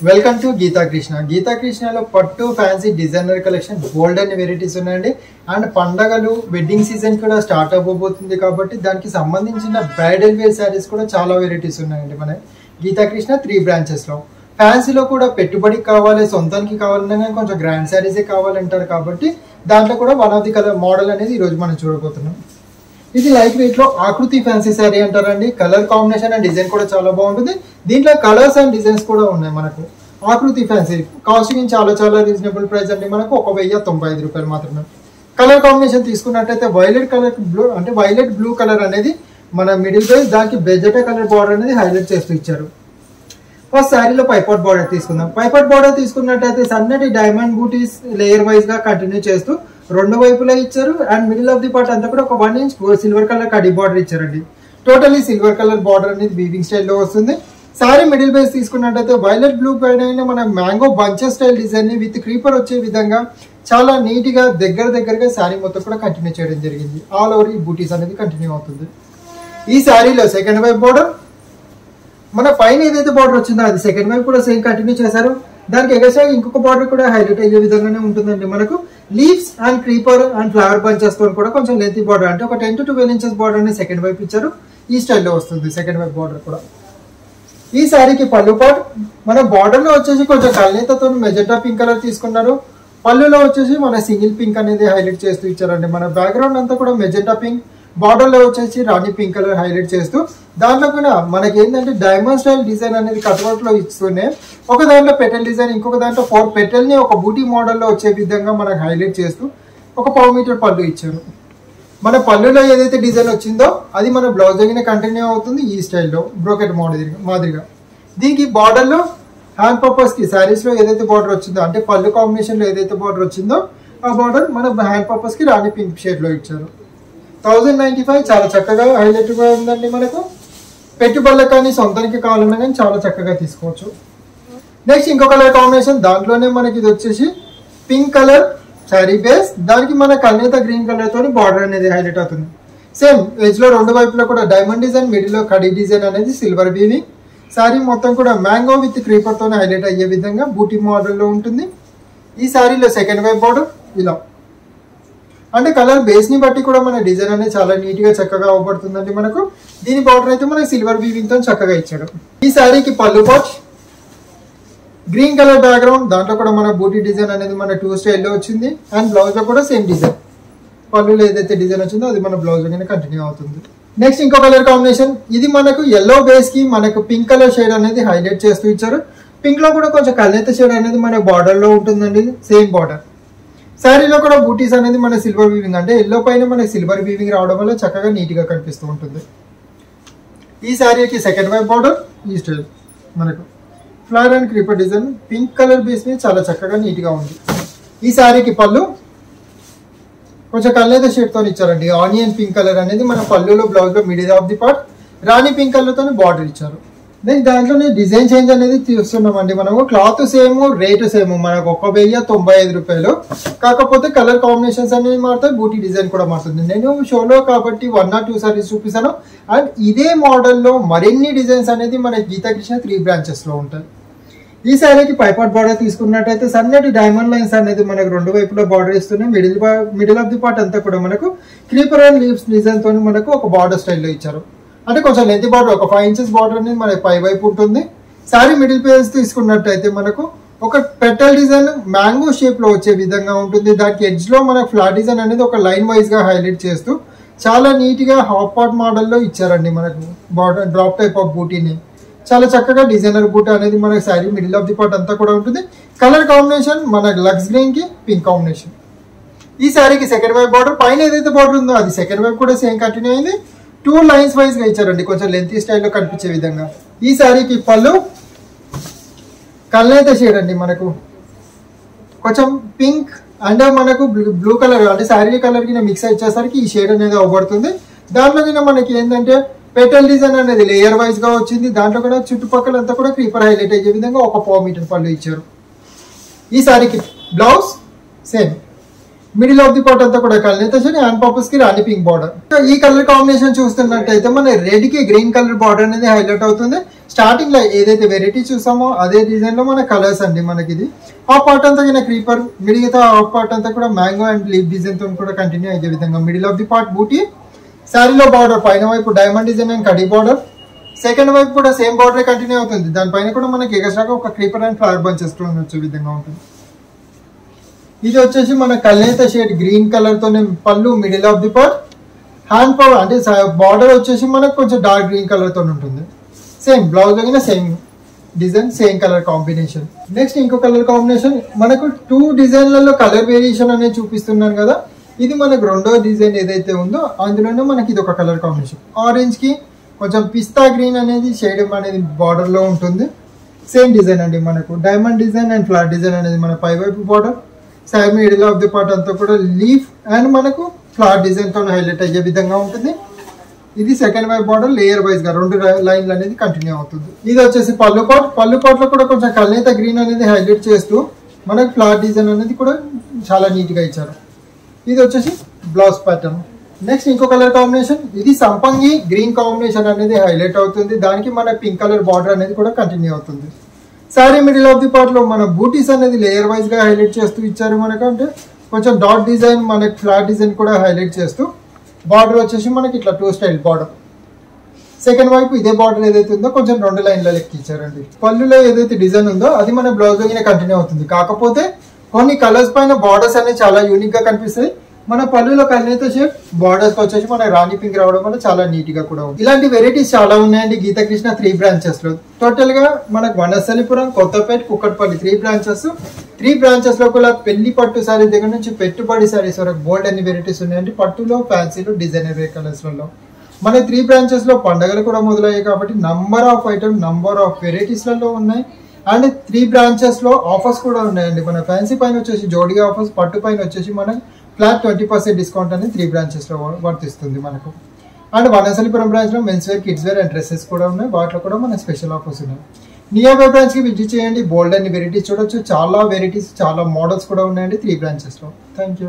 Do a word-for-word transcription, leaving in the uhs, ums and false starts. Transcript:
Welcome to Geeta Krishna. Geeta కృష్ణలో పట్టు fancy designer collection బోల్డ్ అనే వెరైటీస్ ఉన్నాయండి. అండ్ పండగలు వెడ్డింగ్ సీజన్ కూడా స్టార్ట్ అవ్వబోతుంది కాబట్టి దానికి సంబంధించిన బ్రైడల్ వేర్ శారీస్ కూడా చాలా వెరైటీస్ ఉన్నాయండి మన గీతా కృష్ణ త్రీ బ్రాంచెస్లో. ఫ్యాన్సీలో కూడా పెట్టుబడికి కావాలి, సొంతానికి కావాలన్నా కానీ కొంచెం గ్రాండ్ శారీసే కావాలంటారు కాబట్టి దాంట్లో కూడా one of the colour model అనేది ఈరోజు మనం చూడబోతున్నాం. ఇది లైట్ వెయిట్ లో ఆకృతి ఫ్యాన్సీ శారీ అంటారండి. కలర్ కాంబినేషన్ అండ్ డిజైన్ కూడా చాలా బాగుంటుంది. దీంట్లో కలర్స్ అండ్ డిజైన్స్ కూడా ఉన్నాయి మనకు. ఆకృతి ఫ్యాన్సీ కాస్టింగ్ చాలా చాలా రీజనబుల్ ప్రైస్ అండి, మనకు ఒక వెయ్యి తొంభై ఐదు రూపాయలు మాత్రమే. కలర్ కాంబినేషన్ తీసుకున్నట్టయితే వైలెట్ కలర్ బ్లూ అంటే వైలెట్ బ్లూ కలర్ అనేది మన మిడిల్ బేస్, దానికి బెజెటా కలర్ బార్డర్ అనేది హైలైట్ చేస్తూ ఇచ్చారు. ఫస్ట్ శారీలో పైపాట్ బార్డర్ తీసుకుందాం. పైపాట్ బార్డర్ తీసుకున్నట్టయితే సన్నటి డైమండ్ బూటీస్ లేయర్ వైజ్ గా కంటిన్యూ చేస్తూ రెండు వైపులా ఇచ్చారు. And middle of the part అంతా కూడా ఒక వన్ ఇంచ్ సిల్వర్ కలర్ కడి బార్డర్ ఇచ్చారండి. టోటలీ సిల్వర్ కలర్ బార్డర్ అనేది వీవింగ్ స్టైల్లో వస్తుంది. సారీ మిడిల్ బేస్ తీసుకున్నట్టయితే వైలెట్ బ్లూ పైన మన మ్యాంగో బంచెస్ స్టైల్ డిజైన్ ని విత్ క్రీపర్ వచ్చే విధంగా చాలా నీట్ గా దగ్గర దగ్గరగా శారీ మొత్తం కూడా కంటిన్యూ చేయడం జరిగింది. ఆల్ ఓవర్ ఈ బూటీస్ అనేది కంటిన్యూ అవుతుంది. ఈ శారీలో సెకండ్ వైపు బార్డర్ మన పైన ఏదైతే బార్డర్ వచ్చిందో అది సెకండ్ వైపు కూడా సేమ్ కంటిన్యూ చేశారు. దానికి ఎగస్ట్రా ఇంకొక బార్డర్ కూడా హైలైట్ అయ్యే విధంగానే ఉంటుందండి. మనకు leaves and creeper and flower bunches తో కూడా కొంచెం లెంతీ బార్డర్ అంటే ఒక ten to twelve inches border ని సెకండ్ వైపు ఇచ్చారు. ఈ స్టైల్లో వస్తుంది సెకండ్ వైపు బార్డర్ కూడా. ఈ శారీకి పళ్ళు పార్ట్ మన బార్డర్ లో వచ్చేసి కొంచెం కల్నేతతో మెజెంటా పింక్ కలర్ తీసుకున్నారు. పళ్ళులో వచ్చేసి మన సింగిల్ పింక్ అనేది హైలైట్ చేస్తూ ఇచ్చారండి. మన బ్యాక్గ్రౌండ్ అంతా కూడా మెజెంటా పింక్, బార్డర్ లో వచ్చేసి రాణి పింక్ కలర్ హైలైట్ చేస్తూ దాంట్లో కూడా మనకి ఏంటంటే డైమండ్ స్టైల్ డిజైన్ అనేది కట్అవుట్ లో ఇస్తూనే ఒక దాంట్లో పెటల్ డిజైన్, ఇంకొక దాంట్లో ఫోర్ పెటల్ ని ఒక బూటీ మోడల్లో వచ్చే విధంగా మనకు హైలైట్ చేస్తూ ఒక పావు మీటర్ పళ్ళు ఇచ్చారు. మన పళ్ళులో ఏదైతే డిజైన్ వచ్చిందో అది మన బ్లౌజ్ దగ్గర కంటిన్యూ అవుతుంది ఈ స్టైల్లో బ్రోకెట్ మోడల్ మాదిరిగా. దీనికి బార్డర్ లో హ్యాండ్ పర్పస్ కి శారీస్ లో ఏదైతే బార్డర్ వచ్చిందో అంటే పళ్ళు కాంబినేషన్ లో ఏదైతే బార్డర్ వచ్చిందో ఆ బార్డర్ మన హ్యాండ్ పర్పస్ కి రాణి పింక్ షేడ్ లో ఇచ్చారు. థౌజండ్ నైన్టీ ఫైవ్ చాలా చక్కగా హైలైట్ గా ఉందండి. మనకు పెట్టుబడులకు కానీ సొంతానికి కావాలన్నా కానీ చాలా చక్కగా తీసుకోవచ్చు. నెక్స్ట్ ఇంకో కలర్ కాంబినేషన్, దాంట్లోనే మనకి ఇది వచ్చేసి పింక్ కలర్ శారీ బేస్, దానికి మన కల్నేత గ్రీన్ కలర్ తోని బార్డర్ అనేది హైలైట్ అవుతుంది. సేమ్ ఎడ్జ్ లో రెండు వైపులో కూడా డైమండ్ డిజైన్, మిడిల్ లో కడి డిజైన్ అనేది సిల్వర్ వీవింగ్. శారీ మొత్తం కూడా మ్యాంగో విత్ క్రీపర్ తోనే హైలైట్ అయ్యే విధంగా బూటీ మోడల్ లో ఉంటుంది. ఈ శారీలో సెకండ్ వైపు బార్డర్ ఇలా అంటే కలర్ బేస్ ని బట్టి కూడా మన డిజైన్ అనేది చాలా నీట్ గా చక్కగా అవబడుతుందండి. మనకు దీని బార్డర్ అయితే మనకి సిల్వర్ వీవింగ్ తో చక్కగా ఇచ్చాడు. ఈ శారీకి పళ్ళు పాట్ గ్రీన్ కలర్ బ్యాక్గ్రౌండ్, దాంట్లో కూడా మన బూటీ డిజైన్ అనేది మన టూ స్టైల్లో వచ్చింది. అండ్ బ్లౌజ్ లో కూడా సేమ్ డిజైన్, పళ్ళులో ఏదైతే డిజైన్ వచ్చిందో అది మన బ్లౌజ్ లోనే కంటిన్యూ అవుతుంది. నెక్స్ట్ ఇంకో కలర్ కాంబినేషన్, ఇది మనకు ఎల్లో బేస్ కి మనకు పింక్ కలర్ షేడ్ అనేది హైలైట్ చేస్తూ ఇచ్చారు. పింక్ లో కూడా కొంచెం కల్నేత షేడ్ అనేది మన బార్డర్ లో ఉంటుందండి, సేమ్ బార్డర్. శారీలో కూడా బూటీస్ అనేది మన సిల్వర్ వీవింగ్ అంటే ఎల్లో పైన మన సిల్వర్ వీవింగ్ రావడం వల్ల చక్కగా నీట్ గా కనిపిస్తూ ఉంటుంది. ఈ శారీకి సెకండ్ వైపు బార్డర్ ఈ స్టైల్ మనకు flower and creeper design pink colour base మీద చాలా చక్కగా నీట్ గా ఉంది. ఈ శారీకి పళ్ళు కొంచెం కల్నేత షేడ్ తో ఇచ్చారండి. ఆనియన్ పింక్ కలర్ అనేది మన పళ్ళులో బ్లౌజ్ లో middle of the part rani pink colour తో బార్డర్ ఇచ్చారు. దెన్ దాంట్లోనే డిజైన్ చేంజ్ అనేది చూస్తున్నామండి. మనము క్లాత్ సేమ్, రేటు సేమ్, మనకు ఒక వెయ్యి తొంభై ఐదు రూపాయలు. కాకపోతే కలర్ కాంబినేషన్స్ అనేది మారుతాయి, బూటీ డిజైన్ కూడా మారుతుంది. నేను షోలో కాబట్టి వన్ ఆర్ టూ సారీస్ చూపిస్తాను. అండ్ ఇదే మోడల్లో మరిన్ని డిజైన్స్ అనేది మన గీతా కృష్ణ త్రీ బ్రాంచెస్ లో ఉంటాయి. ఈ శారీకి పైపాట్ బార్డర్ తీసుకున్నట్టయితే సన్నటి డైమండ్ లైన్స్ అనేది మనకు రెండు వైపులో బార్డర్ ఇస్తున్నాయి. Middle middle of the part అంతా కూడా మనకు క్రీపర్ అండ్ లీవ్స్ డిజైన్ తో మనకు ఒక బార్డర్ స్టైల్లో ఇచ్చారు. అంటే కొంచెం లెంత్ బార్డర్, ఒక ఫైవ్ ఇంచెస్ బార్డర్ అనేది మనకి పై వైపు ఉంటుంది. శారీ మిడిల్ పేజ్ తీసుకున్నట్టయితే మనకు ఒక పెటల్ డిజైన్ మ్యాంగో షేప్ లో వచ్చే విధంగా ఉంటుంది. దానికి ఎడ్జ్ లో మనకు ఫ్లాట్ డిజైన్ అనేది ఒక లైన్ వైజ్ గా హైలైట్ చేస్తూ చాలా నీట్ గా హాఫ్ పార్ట్ మోడల్లో ఇచ్చారండి. మనకు బార్డర్ డ్రాప్ టైప్ ఆఫ్ బూటీని చాలా చక్కగా డిజైనర్ బూట్ అనేది మనకి sari middle of the part అంతా కూడా ఉంటుంది. కలర్ కాంబినేషన్ మన లక్స్ గ్రీన్ కి పింక్ కాంబినేషన్. ఈ శారీకి సెకండ్ వైపు బార్డర్ పైన ఏదైతే బార్డర్ ఉందో అది సెకండ్ వైపు కూడా సేమ్ కంటిన్యూ అయింది. టూ లైన్స్ వైజ్ గా ఇచ్చారండి, కొంచెం లెంతీ స్టైల్లో కనిపించే విధంగా. ఈ శారీకి పళ్ళు కల్నేత షేడ్ అండి, మనకు కొంచెం పింక్ అండ్ మనకు బ్లూ కలర్ అంటే శారీ కలర్ కి మిక్స్ ఇచ్చేసరికి ఈ షేడ్ అనేది అవబడుతుంది. దాంట్లో కింద మనకి ఏంటంటే పెటల్ డిజైన్ అనేది లేయర్ వైజ్ గా వచ్చింది. దాంట్లో కూడా చుట్టుపక్కల అంతా కూడా క్రీపర్ హైలైట్ అయ్యే విధంగా ఒక పావు మీటర్ పళ్ళు ఇచ్చారు. ఈ శారీకి blouse same. Middle of the part అంతా కూడా కల్నేత షేడ్, హ్యాండ్ పర్పస్ కి రాణి పింక్ బార్డర్. ఈ కలర్ కాంబినేషన్ చూస్తున్నట్టయితే మన రెడ్ కి గ్రీన్ కలర్ బార్డర్ అనేది హైలైట్ అవుతుంది. స్టార్టింగ్ లో ఏదైతే వెరైటీ చూసామో అదే డిజైన్ లో మన కలర్స్ అండి మనకి ఇది. ఆ పార్ట్ అంతా కింద క్రీపర్, మిడిల్ ఆ పార్ట్ అంతా కూడా మ్యాంగో అండ్ లీఫ్ డిజైన్ తో కూడా కంటిన్యూ అయ్యే విధంగా middle of the part buti, శారీలో బార్డర్ పైన వైపు డైమండ్ డిజైన్ అండ్ కడీ బార్డర్, సెకండ్ వైపు కూడా సేమ్ బార్డర్ కంటిన్యూ అవుతుంది. దానిపైన కూడా మనకి ఎగస్ట్రాగా ఒక క్రీపర్ అండ్ ఫ్లవర్ బంచెస్ తో వచ్చే విధంగా ఉంటుంది. ఇది వచ్చేసి మన కల్నేత షేడ్ గ్రీన్ కలర్ తోనే pallu, middle of the part, hand power అంటే బార్డర్ వచ్చేసి మనకు కొంచెం డార్క్ గ్రీన్ కలర్ తో ఉంటుంది. సేమ్ బ్లౌజ్ దగ్గర same design, same colour combination. Next ఇంకో కలర్ కాంబినేషన్ మనకు టూ డిజైన్లలో కలర్ వేరియేషన్ అనేది చూపిస్తున్నాను కదా. ఇది మనకు రెండో డిజైన్ ఏదైతే ఉందో అందులోనే మనకి ఇది ఒక కలర్ కాంబినేషన్. ఆరెంజ్ కి కొంచెం పిస్తా గ్రీన్ అనేది షేడ్ అనేది బార్డర్ లో ఉంటుంది. సేమ్ డిజైన్ అండి మనకు diamond design and flat design అనేది మన పై వైపు border, side middle of the part అంతా కూడా లీఫ్ అండ్ మనకు ఫ్లవర్ డిజైన్ తో హైలైట్ అయ్యే విధంగా ఉంటుంది. ఇది సెకండ్ వైపు బార్డర్ లేయర్ వైజ్ గా రెండు లైన్లు అనేది కంటిన్యూ అవుతుంది. ఇది వచ్చేసి పళ్ళు పార్ట్, పళ్ళు పార్ట్ లో కూడా కొంచెం కల్నేత గ్రీన్ అనేది హైలైట్ చేస్తూ మనకు ఫ్లవర్ డిజైన్ అనేది కూడా చాలా నీట్ గా ఇచ్చారు. ఇది వచ్చేసి బ్లౌజ్ ప్యాటర్న్. నెక్స్ట్ ఇంకో కలర్ కాంబినేషన్, ఇది సంపంగి గ్రీన్ కాంబినేషన్ అనేది హైలైట్ అవుతుంది. దానికి మన పింక్ కలర్ బార్డర్ అనేది కూడా కంటిన్యూ అవుతుంది. Sari middle of the part లో మన బూటీస్ అనేది లేయర్ వైజ్ గా హైలైట్ చేస్తూ ఇచ్చారు. మనకు అంటే కొంచెం డాట్ డిజైన్, మనకి ఫ్లాట్ డిజైన్ కూడా హైలైట్ చేస్తూ బార్డర్ వచ్చేసి మనకి ఇట్లా టూ స్టైల్ బార్డర్. సెకండ్ వైపు ఇదే బార్డర్ ఏదైతే ఉందో కొంచెం రెండు లైన్ల లెక్క ఇచ్చారండి. పళ్ళులో ఏదైతే డిజైన్ ఉందో అది మన బ్లౌజ్ దగ్గర కంటిన్యూ అవుతుంది. కాకపోతే కొన్ని కలర్స్ పైన బార్డర్స్ అనేవి చాలా యూనిక్ గా కనిపిస్తాయి. మన పళ్ళులో కల్నేత షేడ్ బార్డర్స్ వచ్చేసి మన రాణి పింక్ రావడం వల్ల చాలా నీట్ గా కూడా ఉంది. ఇలాంటి వెరైటీస్ చాలా ఉన్నాయండి గీత కృష్ణ త్రీ బ్రాంచెస్ లో. టోటల్ గా మనకు Vanasthalipuram, Kothapet, Kukatpally three branches. Three branches లో కూడా పెళ్లి పట్టు సారీ దగ్గర నుంచి పెట్టుబడి సారీస్ వరకు బోల్డ్ అన్ని వెరైటీస్ ఉన్నాయండి. పట్టులో, ఫ్యాన్సీలో, డిజైనర్ కలర్స్ లలో మన త్రీ బ్రాంచెస్ లో పండుగలు కూడా మొదలయ్యాయి కాబట్టి number of item, number of varieties లలో ఉన్నాయి. అండ్ త్రీ బ్రాంచెస్ లో ఆఫర్స్ కూడా ఉన్నాయండి. మన ఫ్యాన్సీ పైన వచ్చేసి జోడీ ఆఫర్స్, పట్టు పైన వచ్చేసి మన ఫ్లాట్ ట్వంటీ పర్సెంట్ డిస్కౌంట్ అనేది త్రీ బ్రాంచెస్ లో వర్తిస్తుంది మనకు. అండ్ వనస్థలిపురం బ్రాంచ్ లో men's wear, kids wear and dresses కూడా ఉన్నాయి. వాటిలో కూడా మన స్పెషల్ ఆఫర్స్ ఉన్నాయి. నియర్ బై బ్రాంచ్ కి విజిట్ చేయండి. బోల్డ్ అన్ని వెరైటీస్ చూడొచ్చు. చాలా వెరైటీస్, చాలా మోడల్స్ కూడా ఉన్నాయండి త్రీ బ్రాంచెస్ లో. Thank you.